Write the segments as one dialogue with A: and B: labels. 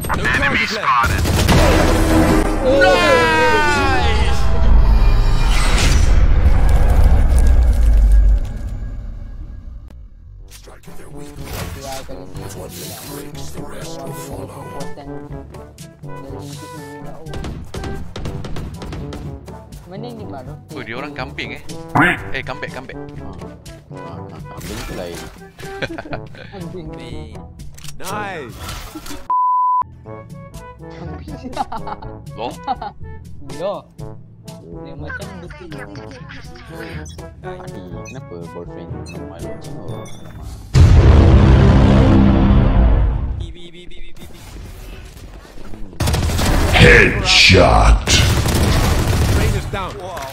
A: Enemy spotted.
B: Nice.
A: Striking their weak point. One that breaks, the rest will follow.
C: Mana ni baru?
B: Oh, dia orang kambing comeback.
D: Kambing tu lain.
C: Anjing.
A: Nice.
B: Loh.
C: Yo. Dia macam betul.
D: Adi, kenapa boyfriend malu macam tu?
A: Headshot. Rain is down. Wow.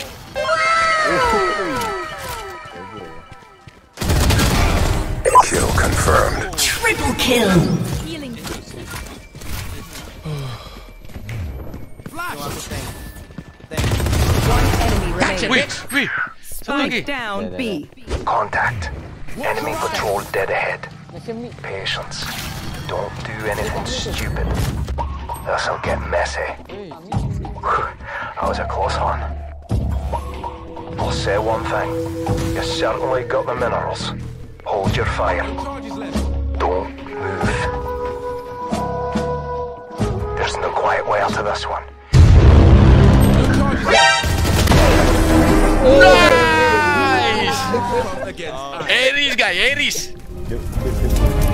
A: Kill confirmed.
E: Triple kill.
F: One enemy remaining.
B: Wih. Satu lagi.
F: Spike down B.
G: Contact. Enemy patrol dead ahead.
C: Macam ni.
G: Patience. Don't do anything stupid. This'll get messy. That was a close one. I'll say one thing. You certainly got the minerals. Hold your fire. Don't move. There's no quiet way out of this one.
B: Nice. Aries guy, Aries.